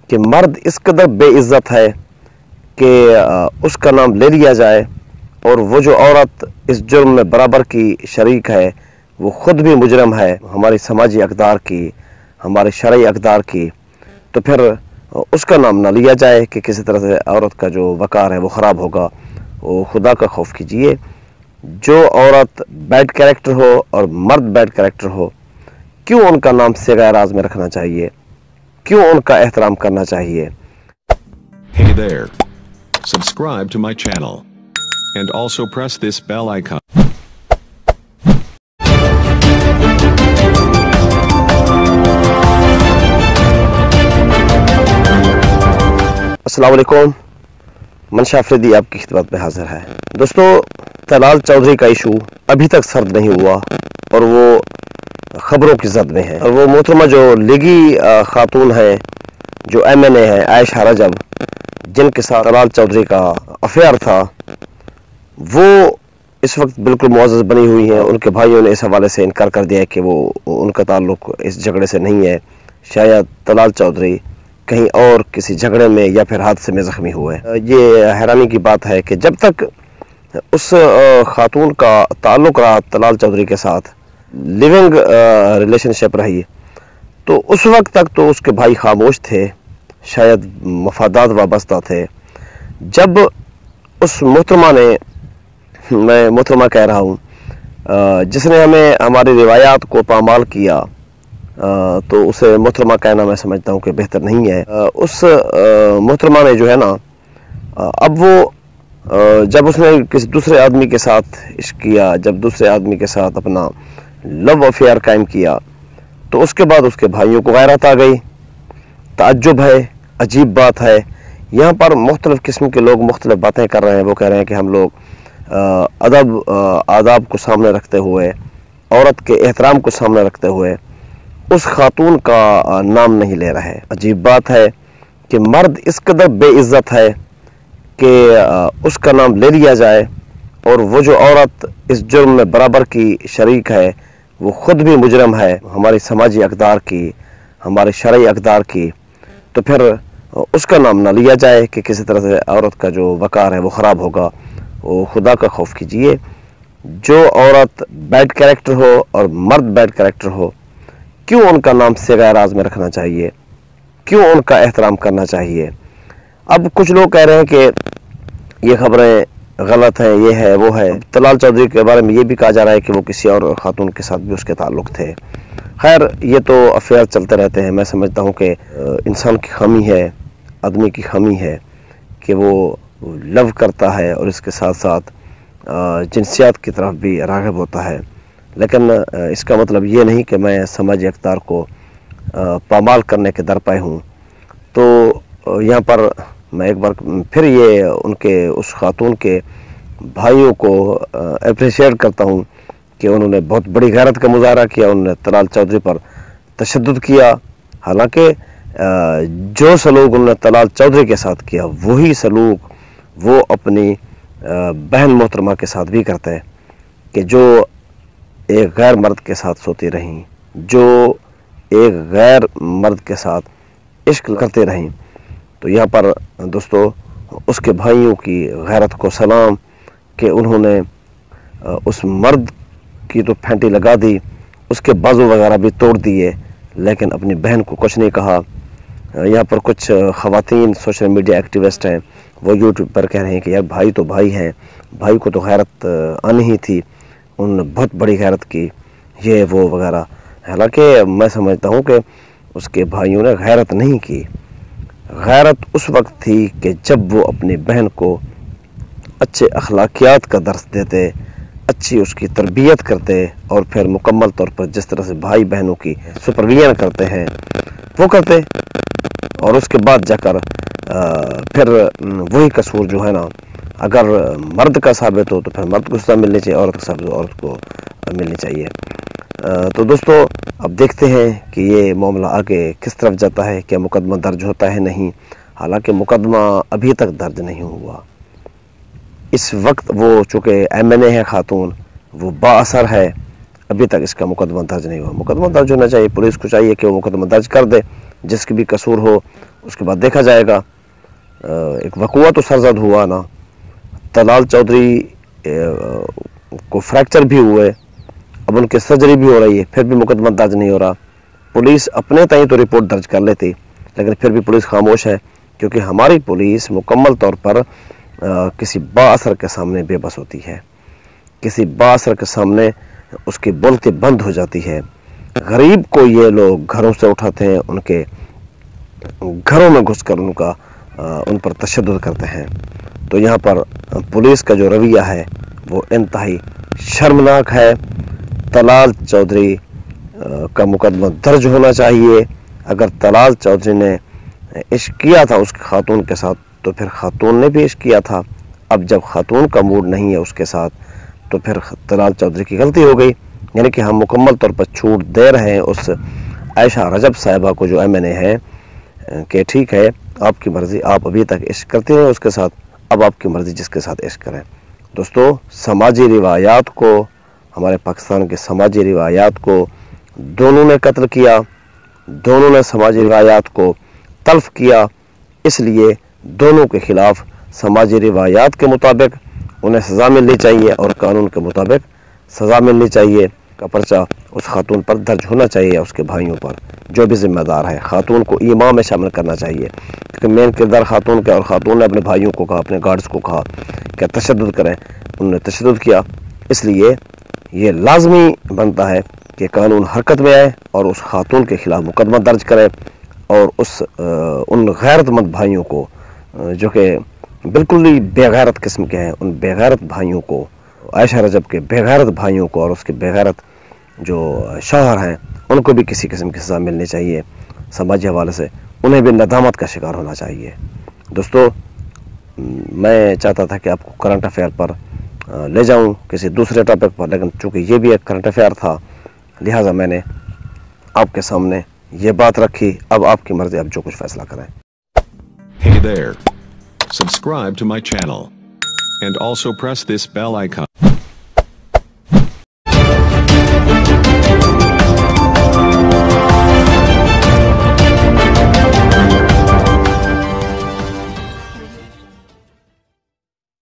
کہ مرد اس قدر بے عزت ہے کہ اس کا نام لے لیا جائے، اور وہ جو عورت اس جرم میں برابر کی شریک ہے وہ خود بھی مجرم ہے ہماری سماجی اقدار کی، ہماری شرعی اقدار کی، تو پھر اس کا نام نہ لیا جائے کہ کسی طرح سے عورت کا جو وقار ہے وہ خراب ہوگا۔ وہ خدا کا خوف کیجئے، جو عورت بیڈ کریکٹر ہو اور مرد بیڈ کریکٹر ہو، کیوں ان کا نام صیغہ راز میں رکھنا چاہیے؟ کیوں ان کا احترام کرنا چاہیے؟ Hey there. Subscribe to my channel. And also press this bell icon. السلام علیکم، منشا افریدی آپ کی خدمت میں حاضر ہے۔ دوستو، طلال چودھری کا ایشو ابھی تک سرد نہیں ہوا اور وہ خبروں کی زد میں ہے، اور وہ محترمہ جو لیگی خاتون ہے، جو ایم این اے ہے، عائشہ رجب، جن کے ساتھ طلال چودھری کا افیئر تھا، وہ اس وقت بالکل معزز بنی ہوئی ہیں۔ ان کے بھائیوں نے اس حوالے سے انکار کر دیا ہے کہ وہ ان کا تعلق اس جھگڑے سے نہیں ہے، شاید طلال چودھری کہیں اور کسی جھگڑے میں یا پھر حادثے میں زخمی ہوئے۔ یہ حیرانی کی بات ہے کہ جب تک اس خاتون کا تعلق رہا طلال چودھری کے ساتھ، لیونگ ریلیشن شپ رہی، تو اس وقت تک تو اس کے بھائی خاموش تھے، شاید مفادات وابستہ تھے۔ جب اس محترمہ نے، میں محترمہ کہہ رہا ہوں، جس نے ہمیں ہماری روایات کو پامال کیا، تو اسے محترمہ کہنا میں سمجھتا ہوں کہ بہتر نہیں ہے۔ اس محترمہ نے جو ہے نا، اب وہ جب اس نے کسی دوسرے آدمی کے ساتھ عشق کیا، جب دوسرے آدمی کے ساتھ اپنا لو افیئر قائم کیا، تو اس کے بعد اس کے بھائیوں کو غیرت آ گئی۔ تعجب ہے، عجیب بات ہے، یہاں پر مختلف قسم کے لوگ مختلف باتیں کر رہے ہیں۔ وہ کہہ رہے ہیں کہ ہم لوگ ادب آداب کو سامنے رکھتے ہوئے، عورت کے احترام کو سامنے رکھتے ہوئے اس خاتون کا نام نہیں لے رہے۔ عجیب بات ہے کہ مرد اس قدر بے عزت ہے کہ اس کا نام لے لیا جائے، اور وہ جو عورت اس جرم میں برابر کی شریک ہے وہ خود بھی مجرم ہے ہماری سماجی اقدار کی، ہماری شرعی اقدار کی، تو پھر اس کا نام نہ لیا جائے کہ کسی طرح سے عورت کا جو وقار ہے وہ خراب ہوگا۔ وہ خدا کا خوف کیجئے، جو عورت بیڈ کریکٹر ہو اور مرد بیڈ کریکٹر ہو، کیوں ان کا نام صیغہ راز میں رکھنا چاہیے؟ کیوں ان کا احترام کرنا چاہیے؟ اب کچھ لوگ کہہ رہے ہیں کہ یہ خبریں غلط ہیں، یہ ہے وہ ہے۔ طلال چودھری کے بارے میں یہ بھی کہا جا رہا ہے کہ وہ کسی اور خاتون کے ساتھ بھی اس کے تعلق تھے۔ خیر، یہ تو افیئر چلتے رہتے ہیں۔ میں سمجھتا ہوں کہ انسان کی خامی ہے، آدمی کی خامی ہے کہ وہ لو کرتا ہے اور اس کے ساتھ ساتھ جنسیات کی طرف بھی راغب ہوتا ہے، لیکن اس کا مطلب یہ نہیں کہ میں سماجی اقدار کو پامال کرنے کے درپے ہوں۔ تو یہاں پر میں ایک بار پھر یہ ان کے اس خاتون کے بھائیوں کو اپریشیٹ کرتا ہوں کہ انہوں نے بہت بڑی غیرت کا مظاہرہ کیا، انہوں نے طلال چودھری پر تشدد کیا، حالانکہ جو سلوک انہوں نے طلال چودھری کے ساتھ کیا وہی سلوک وہ اپنی بہن محترمہ کے ساتھ بھی کرتے ہیں، کہ جو ایک غیر مرد کے ساتھ سوتی رہیں، جو ایک غیر مرد کے ساتھ عشق کرتے رہیں۔ تو یہاں پر دوستو اس کے بھائیوں کی غیرت کو سلام کہ انہوں نے اس مرد کی تو پھینٹی لگا دی، اس کے بازو وغیرہ بھی توڑ دیے، لیکن اپنی بہن کو کچھ نہیں کہا۔ یہاں پر کچھ خواتین سوشل میڈیا ایکٹیوسٹ ہیں، وہ یوٹیوب پر کہہ رہے ہیں کہ یار بھائی تو بھائی ہیں، بھائی کو تو غیرت آنی ہی تھی، انہوں نے بہت بڑی غیرت کی، یہ وہ وغیرہ۔ حالانکہ میں سمجھتا ہوں کہ اس کے بھائیوں نے غیرت نہیں کی۔ غیرت اس وقت تھی کہ جب وہ اپنی بہن کو اچھے اخلاقیات کا درس دیتے، اچھی اس کی تربیت کرتے، اور پھر مکمل طور پر جس طرح سے بھائی بہنوں کی سپرویژن کرتے ہیں وہ کرتے، اور اس کے بعد جا کر پھر وہی قصور جو ہے نا، اگر مرد کا ثابت ہو تو پھر مرد کو سزا ملنی چاہیے، عورت کا ثابت ہو عورت کو ملنی چاہیے۔ تو دوستو اب دیکھتے ہیں کہ یہ معاملہ آگے کس طرف جاتا ہے، کیا مقدمہ درج ہوتا ہے نہیں۔ حالانکہ مقدمہ ابھی تک درج نہیں ہوا۔ اس وقت وہ چونکہ ایم این اے ہے خاتون، وہ با اثر ہے، ابھی تک اس کا مقدمہ درج نہیں ہوا۔ مقدمہ درج ہونا چاہیے، پولیس کو چاہیے کہ وہ مقدمہ درج کر دے، جس کی بھی قصور ہو اس کے بعد دیکھا جائے گا. ایک وقوع تو سرزد ہوا نا, طلال چودھری کو فریکچر بھی ہوئے, اب ان کے سرجری بھی ہو رہی ہے, پھر بھی مقدمہ درج نہیں ہو رہا. پولیس اپنے تئیں تو رپورٹ درج کر لیتی, لیکن پھر بھی پولیس خاموش ہے, کیونکہ ہماری پولیس مکمل طور پر کسی با اثر کے سامنے بے بس ہوتی ہے, کسی با اثر کے سامنے اس کی بولتی بند ہو جاتی ہے. غریب کو یہ لوگ گھروں سے اٹھاتے ہیں, ان کے گھروں میں گھس کر ان پر تشدد کرتے ہیں. تو یہاں پر پولیس کا جو رویہ ہے وہ انتہائی شرمناک ہے. طلال چودھری کا مقدمہ درج ہونا چاہیے. اگر طلال چودھری نے عشق کیا تھا اس خاتون کے ساتھ تو پھر خاتون نے بھی عشق کیا تھا. اب جب خاتون کا موڈ نہیں ہے اس کے ساتھ تو پھر طلال چودھری کی غلطی ہو گئی. یعنی کہ ہم مکمل طور پر چھوٹ دے رہے ہیں اس عائشہ رجب صاحبہ کو جو MNA ہے کہ ٹھیک ہے آپ کی مرضی, آپ ابھی تک عشق کرتے ہیں اس کے ساتھ, اب آپ کی مرضی جس کے ساتھ عشق کریں. دوستو, سماجی روایات کو, ہمارے پاکستان کے سماجی روایات کو دونوں نے قتل کیا, دونوں نے سماجی روایات کو تلف کیا. اس لیے دونوں کے خلاف سماجی روایات کے مطابق انہیں سزا ملنی چاہیے اور قانون کے مطابق سزا ملنی چاہیے. کا پرچہ اس خاتون پر درج ہونا چاہیے, اس کے بھائیوں پر جو بھی ذمہ دار ہے. خاتون کو ایماں میں شامل کرنا چاہیے, کیونکہ مین کردار خاتون کا, اور خاتون نے اپنے بھائیوں کو کہا, اپنے گارڈز کو کہا کہ تشدد کریں, انہوں نے تشدد کیا. اس لیے یہ لازمی بنتا ہے کہ قانون حرکت میں آئے اور اس خاتون کے خلاف مقدمہ درج کرے, اور ان غیرت مند بھائیوں کو جو کہ بالکل ہی بے غیرت قسم کے ہیں, ان بے غیرت بھائیوں کو, عائشہ رجب کے بے غیرت بھائیوں کو اور اس کے بے غیرت جو شوہر ہیں ان کو بھی کسی قسم کی سزا ملنی چاہیے. سماجی حوالے سے انہیں بھی ندامت کا شکار ہونا چاہیے. دوستو, میں چاہتا تھا کہ آپ کو کرنٹ افیئر پر لے جاؤں کسی دوسرے ٹاپک پر, لیکن چونکہ یہ بھی ایک کرنٹ افیئر تھا لہٰذا میں نے آپ کے سامنے یہ بات رکھی. اب آپ کی مرضی, اب جو کچھ فیصلہ کریں. Hey there. Subscribe to my channel. And also press this bell icon.